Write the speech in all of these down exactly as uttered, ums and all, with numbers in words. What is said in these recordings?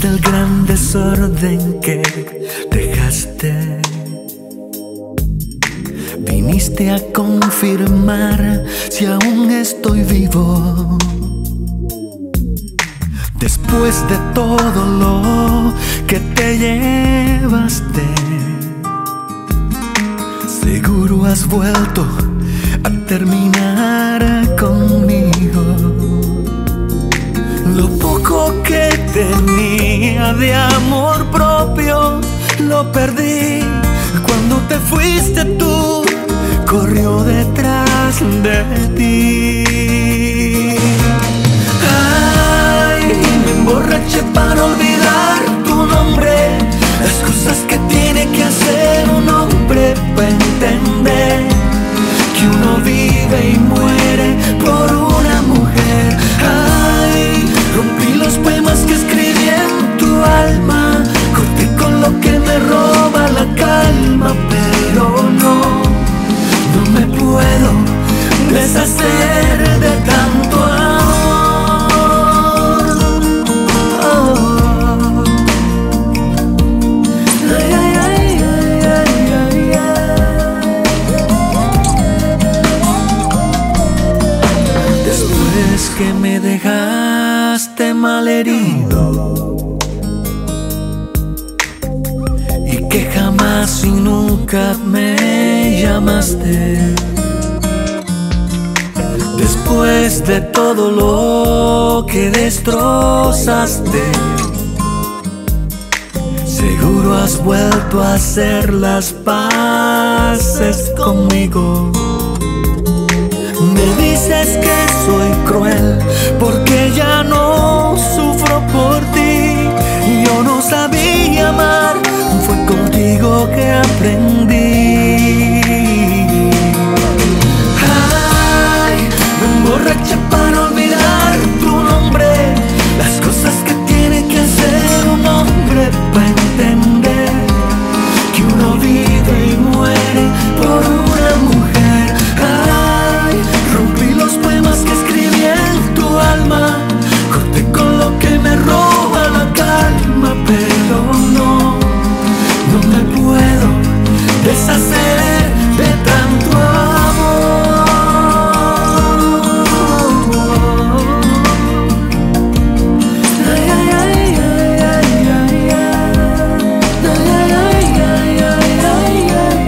del gran desorden que dejaste. Viniste a confirmar si aún estoy vivo. Después de todo lo que te llevaste, seguro has vuelto a terminar conmigo. Lo poco que tenía de amor propio lo perdí cuando te fuiste tú, corrió detrás de ti. Ay, me emborraché para olvidar tu nombre, las cosas que tiene que hacer un hombre para entender que uno vive y muere por una mujer. Ay, rompí los poemas que escribí en tu alma, corté con lo que me roba la calma, pero no, no me puedo deshacer de tanto amor. Oh. Ay, ay, ay, ay, ay, ay, ay. Después que me dejaste malherido y que jamás y nunca me llamaste, después de todo lo que destrozaste, seguro has vuelto a hacer las paces conmigo. Me dices que soy cruel porque ya no sufro por ti. Yo no sabía amar, fue contigo que aprendí. Ay, me emborraché para olvidar tu nombre, las cosas que tiene que hacer un hombre para entender que uno vive y muere por una mujer. Ay, rompí los poemas que escribí en tu alma, corté con lo que me roba la calma, pero no, no me puedo deshacer de tanto amor. Ay, ay, ay, ay, ay, ay, ay, ay, ay, ay, ay.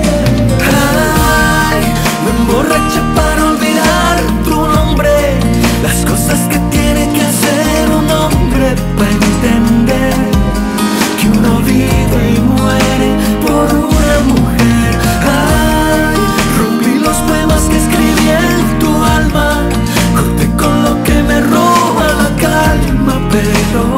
Ay, me emborraché para olvidar tu nombre, las cosas que tiene que hacer un hombre para entender que uno vive y muere por una mujer. Ay, rompí los poemas que escribí en tu alma, corté con lo que me roba la calma, pero